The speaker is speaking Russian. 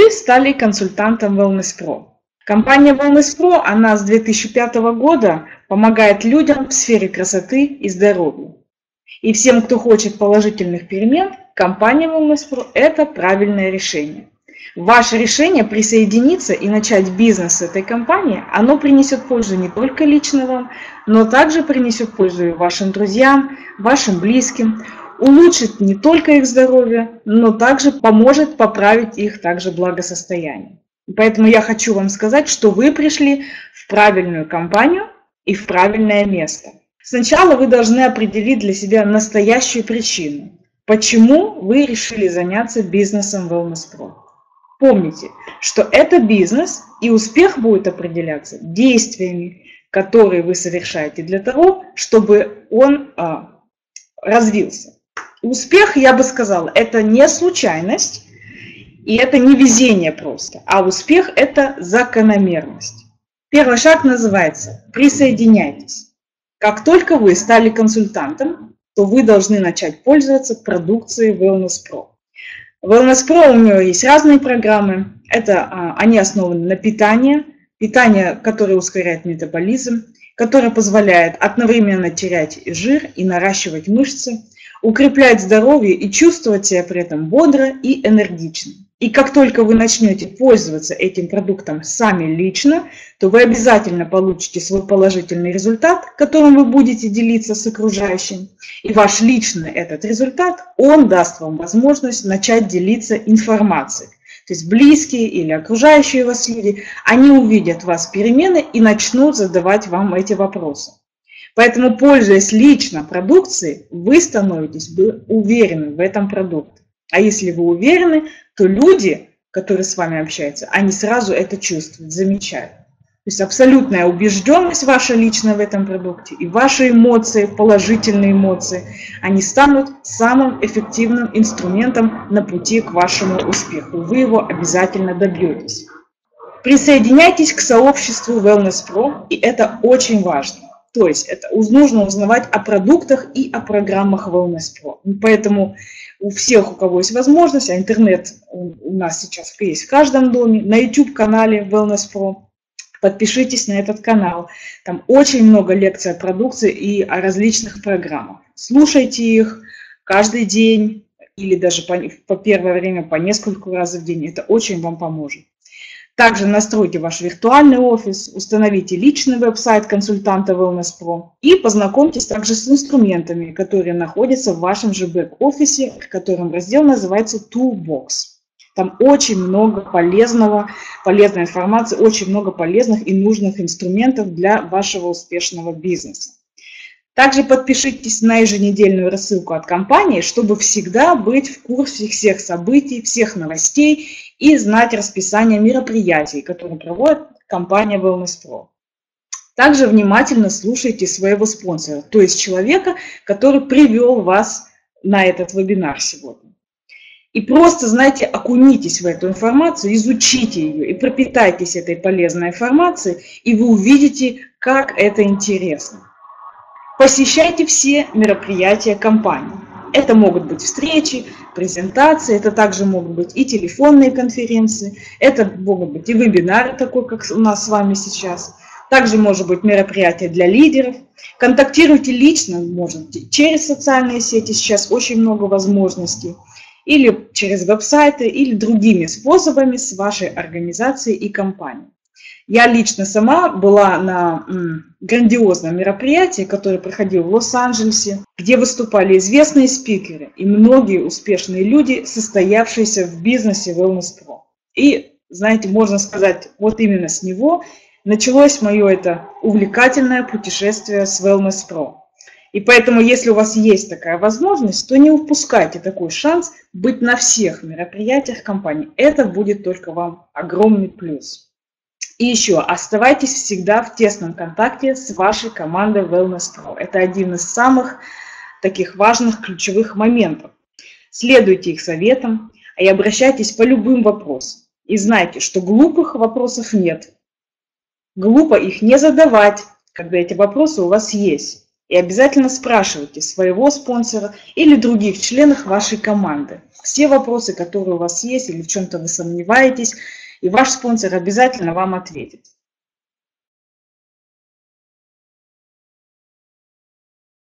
Вы стали консультантом Wellness Pro. Компания Wellness Pro, она с 2005 года помогает людям в сфере красоты и здоровья. И всем, кто хочет положительных перемен, компания Wellness Pro – это правильное решение. Ваше решение присоединиться и начать бизнес с этой компанией, оно принесет пользу не только лично вам, но также принесет пользу и вашим друзьям, вашим близким, улучшит не только их здоровье, но также поможет поправить их также благосостояние. Поэтому я хочу вам сказать, что вы пришли в правильную компанию и в правильное место. Сначала вы должны определить для себя настоящую причину, почему вы решили заняться бизнесом Wellness Pro. Помните, что это бизнес, и успех будет определяться действиями, которые вы совершаете для того, чтобы он развился. Успех, я бы сказала, это не случайность, и это не везение просто, а успех – это закономерность. Первый шаг называется «Присоединяйтесь». Как только вы стали консультантом, то вы должны начать пользоваться продукцией Wellness Pro. Wellness Pro, у нее есть разные программы. Они основаны на питании, которое ускоряет метаболизм, которое позволяет одновременно терять жир и наращивать мышцы, укреплять здоровье и чувствовать себя при этом бодро и энергично. И как только вы начнете пользоваться этим продуктом сами лично, то вы обязательно получите свой положительный результат, которым вы будете делиться с окружающим. И ваш личный этот результат, он даст вам возможность начать делиться информацией. То есть близкие или окружающие вас люди, они увидят в вас перемены и начнут задавать вам эти вопросы. Поэтому, пользуясь лично продукцией, вы становитесь уверены в этом продукте. А если вы уверены, то люди, которые с вами общаются, они сразу это чувствуют, замечают. То есть абсолютная убежденность ваша личная в этом продукте и ваши эмоции, положительные эмоции, они станут самым эффективным инструментом на пути к вашему успеху. Вы его обязательно добьетесь. Присоединяйтесь к сообществу Wellness Pro, и это очень важно. То есть нужно узнавать о продуктах и о программах Wellness Pro. Поэтому у всех, у кого есть возможность, а интернет у нас сейчас есть в каждом доме, на YouTube-канале Wellness Pro, подпишитесь на этот канал. Там очень много лекций о продукции и о различных программах. Слушайте их каждый день или даже по первое время по несколько раз в день. Это очень вам поможет. Также настройте ваш виртуальный офис, установите личный веб-сайт консультанта Wellness Pro и познакомьтесь также с инструментами, которые находятся в вашем же бэк-офисе, в котором раздел называется Toolbox. Там очень много полезной информации, очень много полезных и нужных инструментов для вашего успешного бизнеса. Также подпишитесь на еженедельную рассылку от компании, чтобы всегда быть в курсе всех событий, всех новостей и знать расписание мероприятий, которые проводит компания Wellness Pro. Также внимательно слушайте своего спонсора, то есть человека, который привел вас на этот вебинар сегодня. И просто, знаете, окунитесь в эту информацию, изучите ее и пропитайтесь этой полезной информацией, и вы увидите, как это интересно. Посещайте все мероприятия компании. Это могут быть встречи, презентации, это также могут быть и телефонные конференции, это могут быть и вебинары, такой, как у нас с вами сейчас. Также может быть мероприятие для лидеров. Контактируйте лично, можете через социальные сети, сейчас очень много возможностей, или через веб-сайты, или другими способами с вашей организацией и компанией. Я лично сама была на грандиозном мероприятии, которое проходило в Лос-Анджелесе, где выступали известные спикеры и многие успешные люди, состоявшиеся в бизнесе Wellness Pro. И, знаете, можно сказать, вот именно с него началось мое это увлекательное путешествие с Wellness Pro. И поэтому, если у вас есть такая возможность, то не упускайте такой шанс быть на всех мероприятиях компании. Это будет только вам огромный плюс. И еще, оставайтесь всегда в тесном контакте с вашей командой Wellness Pro. Это один из самых таких важных ключевых моментов. Следуйте их советам и обращайтесь по любым вопросам. И знайте, что глупых вопросов нет. Глупо их не задавать, когда эти вопросы у вас есть. И обязательно спрашивайте своего спонсора или других членов вашей команды. Все вопросы, которые у вас есть или в чем-то вы сомневаетесь, и ваш спонсор обязательно вам ответит.